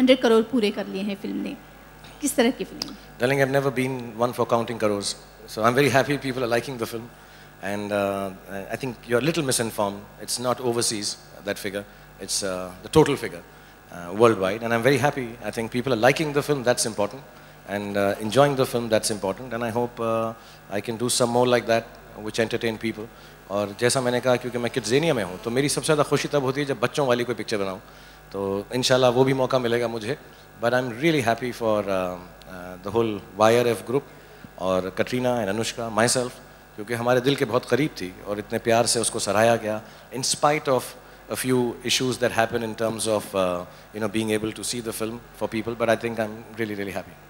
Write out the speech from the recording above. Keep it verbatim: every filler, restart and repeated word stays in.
Hundred crore पूरे कर लिए हैं फिल्म ने, किस तरह की फिल्म? Darling, I've never been one for counting crores, so I'm very happy people are liking the film, and uh, I think you're a little misinformed. It's not overseas, that figure, it's uh, the total figure uh, worldwide, and I'm very happy. I think people are liking the film, that's important, and uh, enjoying the film, that's important, and I hope uh, I can do some more like that, which entertain people. और जैसा मैंने कहा, क्योंकि मैं किड्ज़ेनिया में हूँ, तो मेरी सबसे ज़्यादा खुशी तब होती है जब बच्चों वाली कोई पिक्चर बनाऊँ, तो इंशाल्लाह वो भी मौका मिलेगा मुझे. But I'm really happy for uh, uh, the whole Y R F group और कटरीना and अनुष्का, myself, क्योंकि हमारे दिल के बहुत करीब थी और इतने प्यार से उसको सराहा गया, in spite of a few issues that happen in terms of uh, you know being able to see the film for people. But I think I'm really really happy.